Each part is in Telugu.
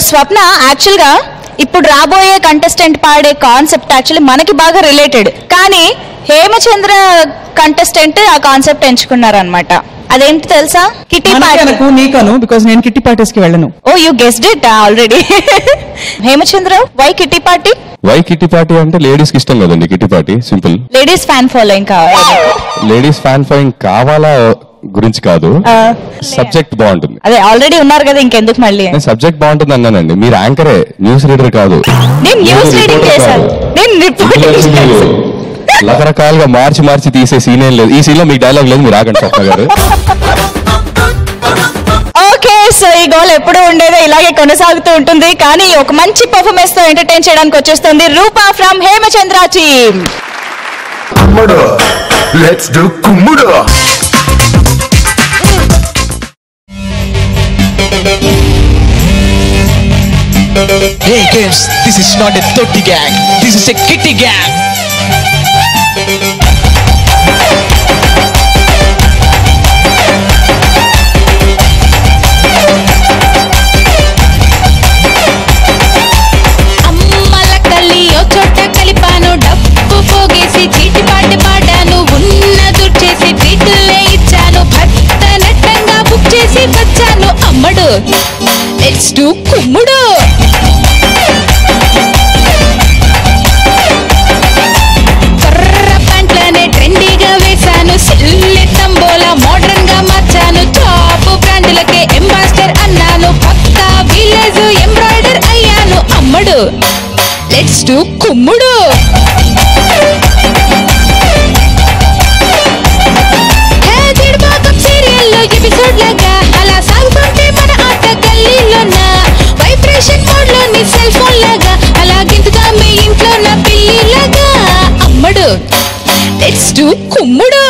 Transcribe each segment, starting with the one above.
స్వప్న యాక్చువల్ గా ఇప్పుడు రాబోయే కంటెస్టెంట్ పాడే కాన్సెప్ట్ యాక్చువల్లీ మనకి బాగా రిలేటెడ్, కానీ హేమచంద్ర కంటెస్టెంట్ ఆ కాన్సెప్ట్ ఎంచుకున్నారనమాట. అదేంటి తెలుసా? Kitty party. నీకను బికాజ్ నేను కిట్టి పార్టీస్ కి వెళ్ళను. Oh you guessed it already. Hemachandra, why kitty party? Why kitty party అంటే లేడీస్ కి ఇష్టం కదండి kitty party, simple. Ladies fan following కావాలి. లేడీస్ ఫ్యాన్ ఫాలోయింగ్ కావాలా గురించి కాదు, సబ్జెక్ట్ బాగుంటుంది. అదే ఆల్రెడీ ఉన్నారు కదా, ఇంకెందుకు మళ్ళీ? సబ్జెక్ట్ బాగుంటుంది అన్నానండి. మీరు యాంకరే, న్యూస్ రీడర్ కాదు. నేను న్యూస్ రీడింగ్ చేశాను, నేను రిపోర్టింగ్. రకరకాలుగా మార్చి తీసే సీన్ ఏం లేదు. ఈ సీన్ లో మీకు డైలాగ్ లేదు, మీరు ఆగండి స్వప్న గారు. ఓకే, సో ఈ గోల్ ఎప్పుడు ఉండేదో ఇలాగే కొనసాగుతూ ఉంటుంది, కానీ ఒక మంచి పర్ఫార్మెన్స్ తో ఎంటర్టైన్ చేయడానికి వచ్చేస్తుంది Roopa from Hemachandra team. Let's do కుమ్ముడు. Hey kids, this is not a Totti gang, this is a Kitty gang. అమ్మల కల్లి ఓ చోట కలిపాను, డబ్బు పోగేసి చీటి పాట పాడాను, ఉన్న దుర్చేసి ట్రీట్లే ఇచ్చాను, భర్త నట్టంగా బుక్ చేసి వచ్చాను. అమ్మడు లెట్స్ డు కుమ్ముడు. కర్ర ప్యాంట్లనే ట్రెండీగా వేశాను, సిల్లె తంబోలా మోడర్న్ గా మార్చాను, టాప్ బ్రాండ్లకే అంబాసిడర్ అన్నాను, పక్క విలేజ్ ఎంబ్రాయిడర్ అయ్యాను. అమ్మడు లెట్స్ డు కుమ్ముడు. సీరియల్లో ఎపిసోడ్ లాగా అలా సాగుతుంటే మన ఆట గల్లీలోన, వైబ్రేషన్ మోడ్ లోని సెల్ ఫోన్ లాగా అలా గింతగా మీ ఇంట్లో నా పిల్లి లాగా. అమ్మడు లెట్స్ డు కుమ్ముడు.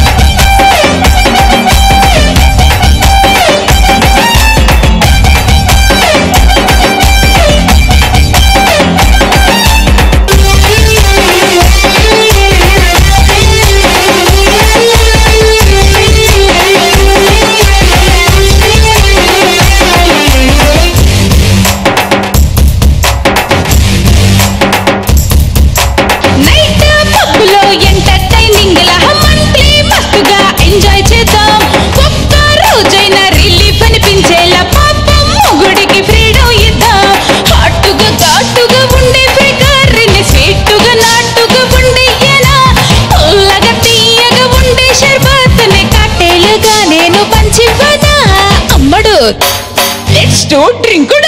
ఎంజాయ్ చేద్దాం, ఒక్క రోజైనా రిలీఫ్ అనిపించేలా పాపం మొగుడికి ఫ్రీడమ్ ఇద్దాం. హాటుగా ఘాటుగా ఉండే ఫిగర్ని స్వీటుగా నాటుగా ఉండే ఎలా, పుల్లగా తీయగా ఉండే షర్బత్ని కట్టేలుగా నేను పంచివ్వనా. అమ్మడు లెట్స్ డు డ్రింకుడు.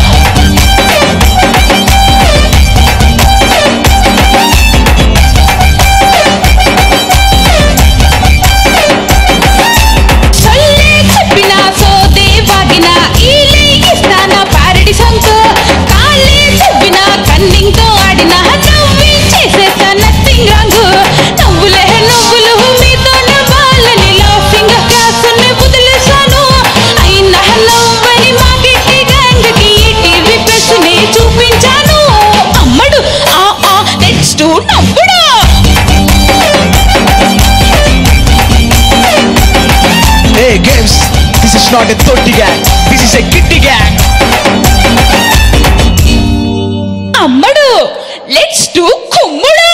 Hey games, this is not a Totti gang, this is a Kitty gang. అమ్మడు లెట్స్ డు కుమ్ముడు.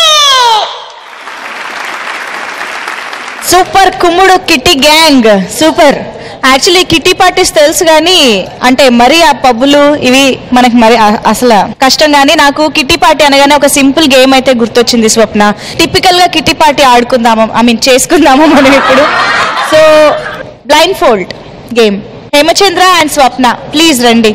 సూపర్ కుమ్ముడు kitty gang, super. Actually kitty parties తెలుసు కానీ అంటే మరి ఆ పబ్బులు ఇవి మనకి మరి అసలు కష్టం. కానీ నాకు కిట్టి పార్టీ అనగానే ఒక సింపుల్ గేమ్ అయితే గుర్తొచ్చింది స్వప్న. టిపికల్ గా కిట్టి పార్టీ ఆడుకుందాము, చేసుకుందాము మనం ఇప్పుడు. So blindfold game. Hemachandra and Swapna please రండి.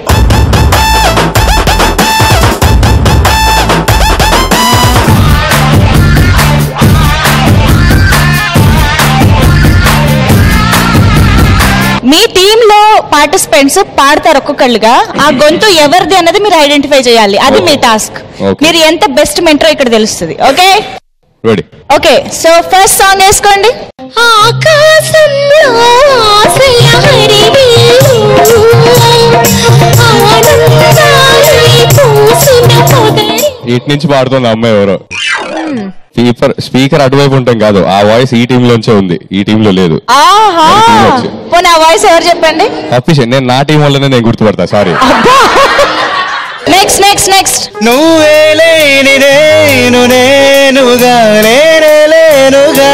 మీ టీమ్ లో పార్టిసిపెంట్స్ పాడతారు ఒక్కొక్కళ్ళుగా, ఆ గొంతు ఎవరిది అన్నది మీరు ఐడెంటిఫై చేయాలి, అది మీ టాస్క్. మీరు ఎంత బెస్ట్ మెంటరో ఇక్కడ తెలుస్తుంది. Okay okay, so first song వేసుకోండి. ఇటు నుంచి పాడుతుంది అమ్మాయి ఎవరో. స్పీకర్ అటువైపు ఉంటాం కాదు, ఆ వాయిస్ ఈ టీమ్ లోంచే ఉంది, ఈ టీమ్ లో లేదు. పోనీ ఆ వాయిస్ ఎవరు చెప్పండి? తప్పిసే, నేను నా టీం వల్లనే నేను గుర్తుపడతా. సారీ. Next next next. నువ్వే లేని నేనుగా లేనుగా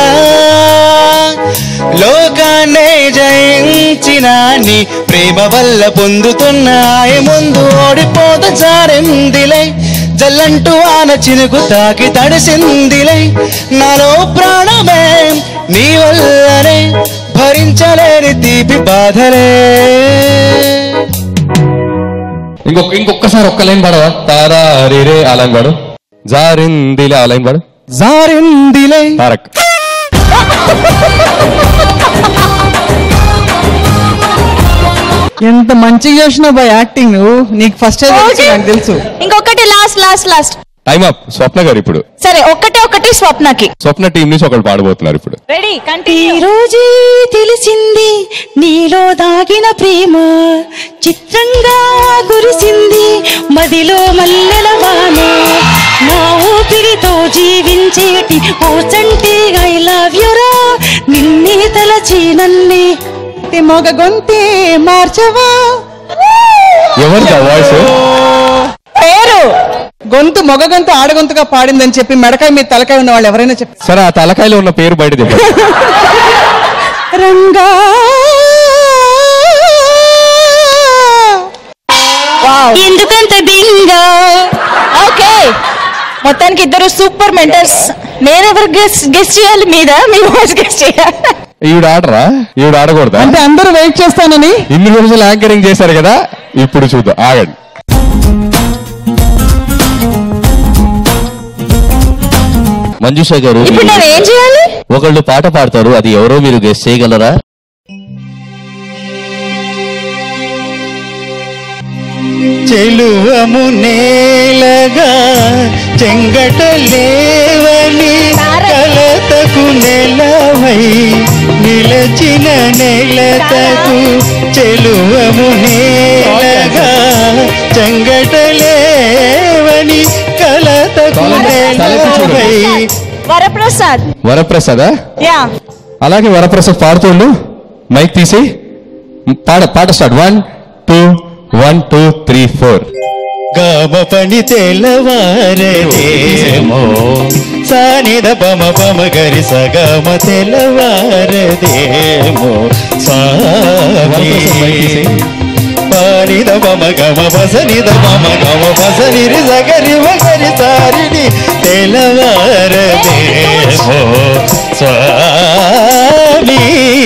లోకాన్నే జయించిన నీ ప్రేమ వల్ల పొందుతున్న ముందు ఓడిపోత జారిందిలే జల్లంటూ ఆన చినుకు తాకి తడిసిందిలే నాలో ప్రాణమే నీ వల్లనే భరించలేని తీపి బాధలే. ఇంకొకసారి ఒక్క లైన్ పాడవా? తారా రే ఆ లైన్ పాడు. జారిందిలే ఆ లైన్ పాడు. జారిందిలే తారక్. ఎంత మంచిగా చేసినావు బై యాక్టింగ్. నీకు ఫస్ట్ నాకు తెలుసు. ఇంకొకటి last last last. Time up. Swapna గారు ఇప్పుడు. సరే ఒకటి స్వప్నకి. స్వప్న టీం నుంచి ఒకళ్ళు పాడబోతున్నారు ఇప్పుడు. Ready continue. ఈ రోజే తెలిసింది నీలో దాగిన ప్రేమ చిత్రంగా కురిసింది మదిలో మల్లెల వాన నా ఊపిరితో జీవించేటి ఓ చంటి ఐ లవ్ యు రా నిన్నే తలచి నన్నే మొగ గొంతే మార్చవా. ఎవరిదా వాయిస్? పేరు గొంతు మొగ గొంతు ఆడగొంతుగా పాడిందని చెప్పి మెడకాయ మీద తలకాయ ఉన్న వాళ్ళు ఎవరైనా చెప్పి. సరే ఆ తలకాయలో ఉన్న పేరు బయట చెప్పండి. రంగా ఎందుకంత బింగా. ఓకే మొత్తానికి ఇద్దరు సూపర్ మెంటర్స్. నేనెవరు గెస్ట్ చేయాలి మీద మీ వాయిస్ గెస్ట్ చేయాలి. ఈవిడ ఆడరా? ఈవిడ ఆడకూడదా? అంటే అందరూ వెయిట్ చేస్తానని ఇన్ని రోజులు యాంకరింగ్ చేశారు కదా, ఇప్పుడు చూద్దాం. ఆగండి. మంజుష గారు, ఇప్పుడు నేను ఏం చేయాలి? ఒకళ్ళు పాట పాడతారు, అది ఎవరో మీరు గెస్ చేయగలరా? చెలువము నేలగా చెంగటలేవని కలతకు నెలవై నిలచిన నెలతకు చెలువము నేలగా చెంగటలేవని కలతకు నెలవై. వరప్రసాద్. వరప్రసాదా? యా. అలాగే వరప్రసాద్ పాడుతుండు. మైక్ తీసి పాట స్టార్ట్. 1 2 1 2 3 4. గామ పని తెల్లవారదేమో సానిద పమ పమ గరి సగమ తెల్లవారదేమో స్వామి పానిద పమ గమ పసనిద పమ గమ పసనిరి సగరి మగరి సారిని తెల్లవారదేమో స్వామి.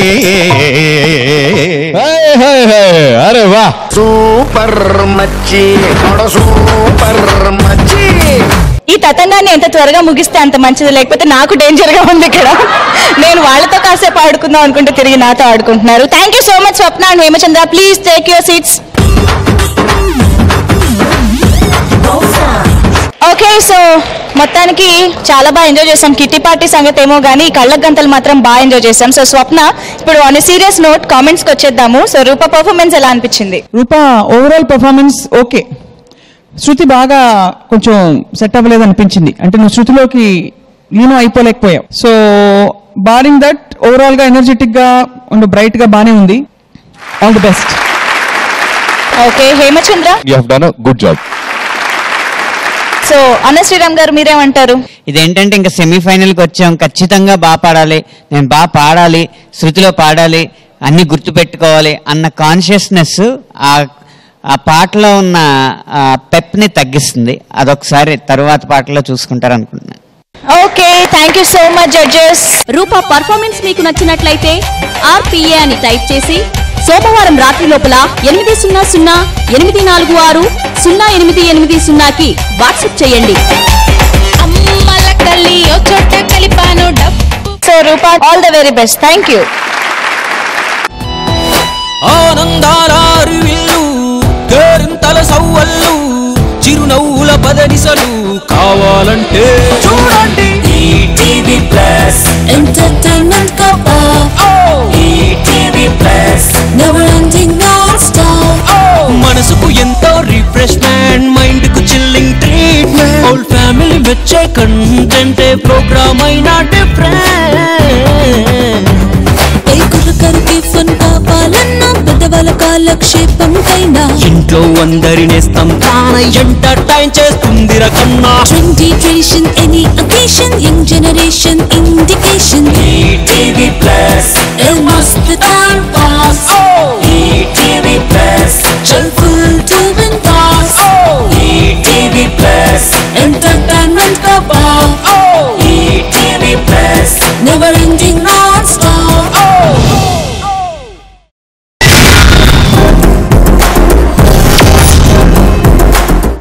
అరే వా, సూపర్ మచ్చి సూపర్ మచ్చి. ఈ తతంగాన్ని ఎంత త్వరగా ముగిస్తే అంత మంచిది, లేకపోతే నాకు డేంజర్ గా ఉంది ఇక్కడ. నేను వాళ్ళతో కాసేపు ఆడుకుందాం అనుకుంటే తిరిగి నాతో ఆడుకుంటున్నారు. Thank you so much Swapna and Hemachandra. Please take your seats. Okay so మొత్తానికి చాలా బాగా ఎంజాయ్ చేసాం. కిట్టి పార్టీ సంగతి ఏమో కానీ కళ్ళ గంటలు మాత్రం బాగా ఎంజాయ్ చేసాం. సో స్వప్న, ఇప్పుడు ఆన్ సీరియస్ నోట్ కామెంట్స్ కి వచ్చేద్దాము. సో రూప పర్ఫార్మెన్స్ ఎలా అనిపించింది? Roopa overall performance okay. శృతి బాగా కొంచెం సెట్ అవ్వలేదు అనిపించింది. అంటే నువ్వు శృతిలోకి అయిపోలేకపోయావు. సో బారింగ్ దట్ ఓవరాల్ గా ఎనర్జెటిక్ గా బ్రైట్ గా బానే ఉంది. All the best. Okay Hemachandra, you have done a good job. So అన్న శ్రీరామ్ గారు మీరేమంటారు? ఇదేంటంటే ఇంకా సెమీఫైనల్కి వచ్చాం, ఖచ్చితంగా బాగా పాడాలి, నేను బాగా పాడాలి, శృతిలో పాడాలి, అన్ని గుర్తుపెట్టుకోవాలి అన్న కాన్షియస్నెస్ ఆ పాటలో ఉన్న పెప్ని తగ్గిస్తుంది. అదొకసారి తరువాత పాటలో చూసుకుంటారు అనుకుంటున్నాను. Okay thank you so much judges. Roopa performance మీకు నచ్చినట్లయితే RPA అని టైప్ చేసి సోమవారం రాత్రి లోపల 800-846-08880కి వాట్సాప్ చేయండి. అమ్మల కల్లి ఓ చోట కలిపాను డబ్బు. So Roopa, all the very best. Thank you. ఆనందాల అరువిల్లు కేరింతల సవ్వళ్ళు చిరునవ్వుల పదనిసలు కావాలంటే చూడండి ETV plus entertainment cover ETV plus never ending non stop. మనసుకు ఎంతో రిఫ్రెష్మెంట్, మైండ్ కు చిల్లింగ్ ట్రీట్మెంట్, హోల్ ఫ్యామిలీ వచ్చే కంటెంట్ ప్రోగ్రామ్ అయినా డిఫరెంట్. కరుకి ఫన్ కావాలన్నా పెద్దవాళ్ళ కాలక్షేపం కైనా ఇంట్లో అందరినేస్తాం తానై ఎంటర్టైన్ చేస్తుంది రకన్నా Trendy tradition, any occasion, young generation indication. TV plus El Must